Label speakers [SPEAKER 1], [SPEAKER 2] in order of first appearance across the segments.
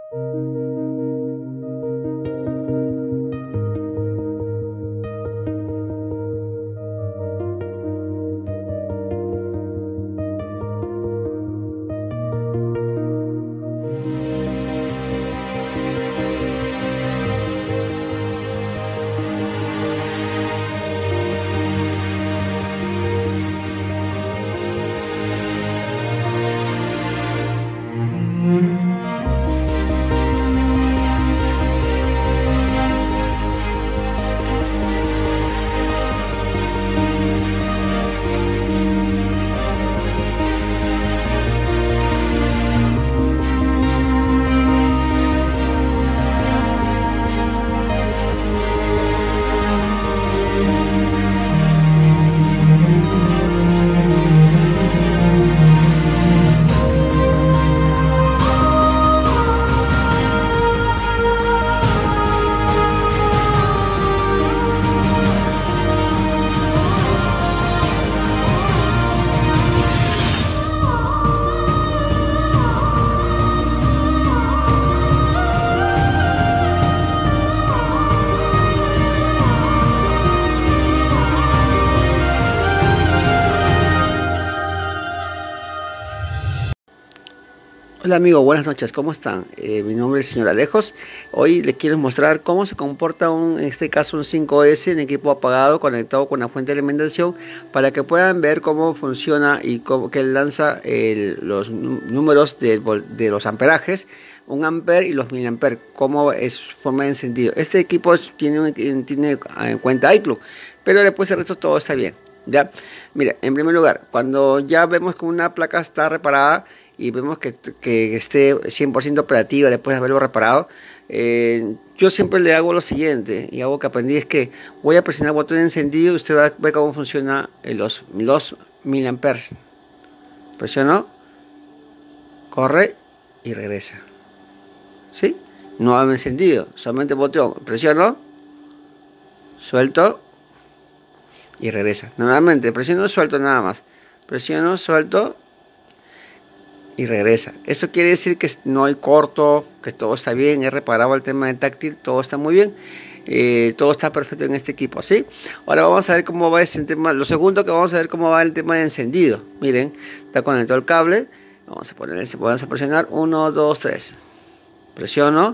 [SPEAKER 1] Hola amigos, buenas noches, ¿cómo están? Mi nombre es el señor Alejos. Hoy les quiero mostrar cómo se comporta en este caso un 5S, un equipo apagado conectado con la fuente de alimentación, para que puedan ver cómo funciona y cómo que lanza los números de los amperajes, 1 ampere y los miliamperes, cómo es su forma de encendido. Este equipo tiene en cuenta iCloud, pero después el resto todo está bien. Ya, mira, en primer lugar, cuando ya vemos que una placa está reparada y vemos que esté 100% operativa después de haberlo reparado, yo siempre le hago lo siguiente, y algo que aprendí es que voy a presionar el botón de encendido y usted va a ver cómo funciona los miliamperes. Presiono, corre y regresa. ¿Sí? No ha encendido, solamente el botón, presiono, suelto y regresa. Nuevamente presiono, suelto, nada más. Presiono, suelto y regresa. Eso quiere decir que no hay corto, que todo está bien, he reparado el tema de táctil, todo está muy bien, todo está perfecto en este equipo, ¿sí? Ahora vamos a ver cómo va ese tema. Lo segundo que vamos a ver cómo va el tema de encendido. Miren, está conectado el cable. Vamos a presionar 1, 2, 3. Presiono,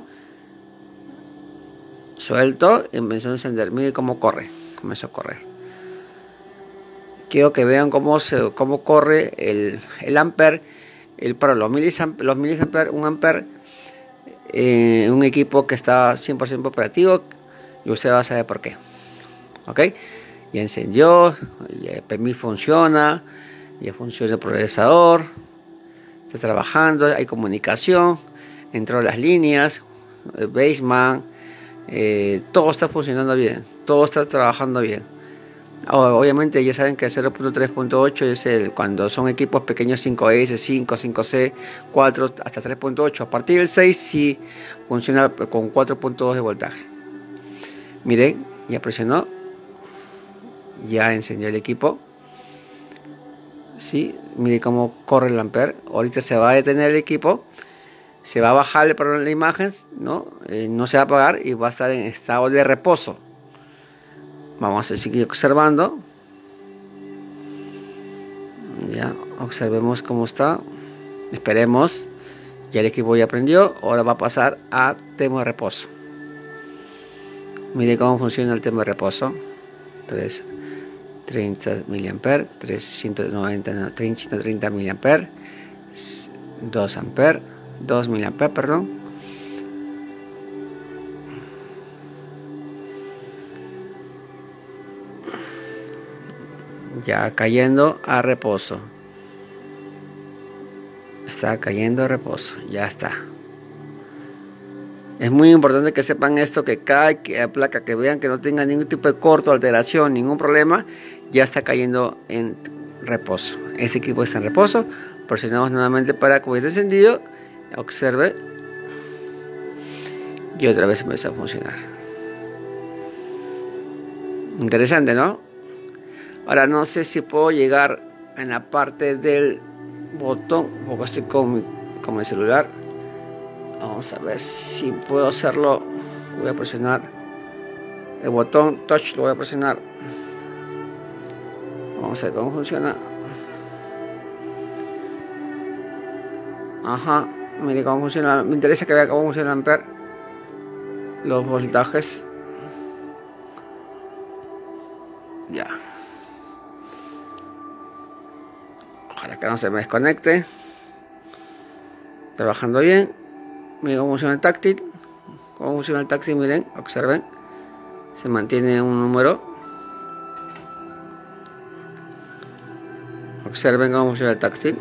[SPEAKER 1] suelto y empezó a encender. Miren cómo corre, comenzó a correr. Quiero que vean cómo corre el ampere. Para los miliamperes, 1 ampere, un equipo que está 100% operativo, y usted va a saber por qué. Ok, ya encendió, ya el PMI funciona, ya funciona el procesador, está trabajando, hay comunicación, entró las líneas, el baseband, todo está funcionando bien, todo está trabajando bien. Obviamente ya saben que 0.3.8 es cuando son equipos pequeños, 5S, 5, 5C, 4 hasta 3.8. A partir del 6 sí funciona con 4.2 de voltaje. Miren, ya presionó, ya encendió el equipo. Sí, miren cómo corre el ampere. Ahorita se va a detener el equipo, se va a bajar la imagen, ¿no? No se va a apagar y va a estar en estado de reposo. Vamos a seguir observando. Ya, observemos cómo está. Esperemos. Ya el equipo ya prendió. Ahora va a pasar a tema de reposo. Mire cómo funciona el tema de reposo. 30 miliamperes, 330 miliamperes, 2 ampere, 2 miliamperes, perdón. Ya cayendo a reposo. Está cayendo a reposo. Ya está. Es muy importante que sepan esto, que cada placa que vean que no tenga ningún tipo de corto, alteración, ningún problema, ya está cayendo en reposo. Este equipo está en reposo. Presionamos nuevamente para que esté encendido. Observe. Y otra vez empieza a funcionar. Interesante, ¿no? Ahora no sé si puedo llegar en la parte del botón, porque estoy con mi celular. Vamos a ver si puedo hacerlo. Voy a presionar el botón touch, lo voy a presionar. Vamos a ver cómo funciona. Ajá, mire cómo funciona. Me interesa que vea cómo funciona el ampere, los voltajes. Ya. Ojalá que no se me desconecte. Trabajando bien. Miren cómo funciona el táctil. Cómo funciona el táctil, miren, observen. Se mantiene un número. Observen cómo funciona el táctil.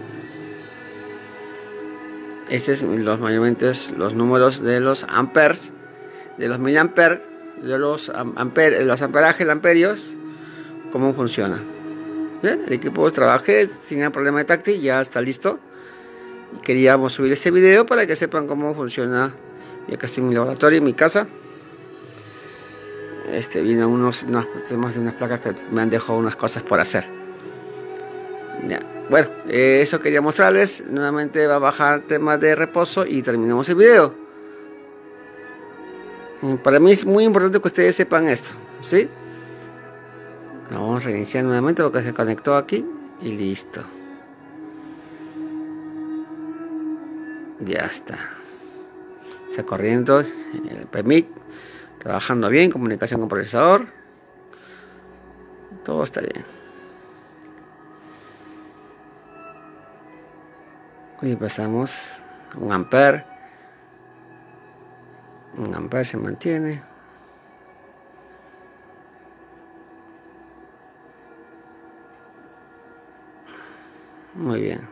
[SPEAKER 1] Estos son mayormente los números de los amperes, de los miliamperes, de los amperajes, los amperios, cómo funciona. Bien, el equipo trabajé sin ningún problema de táctil, ya está listo. Y queríamos subir este video para que sepan cómo funciona. Ya que estoy en mi laboratorio, en mi casa. Vienen unos temas de unas placas que me han dejado unas cosas por hacer. Ya. Bueno, eso quería mostrarles. Nuevamente va a bajar temas de reposo y terminamos el video. Para mí es muy importante que ustedes sepan esto, ¿sí? Vamos a reiniciar nuevamente porque se conectó aquí y listo. Ya está. Está corriendo el PMIC, trabajando bien, comunicación con procesador. Todo está bien. Y pasamos un ampere. Un ampere se mantiene. Muy bien.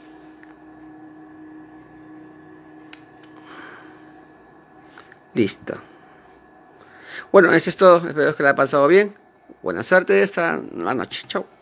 [SPEAKER 1] Listo. Bueno, eso es todo. Espero que la haya pasado bien. Buena suerte esta la noche. Chao.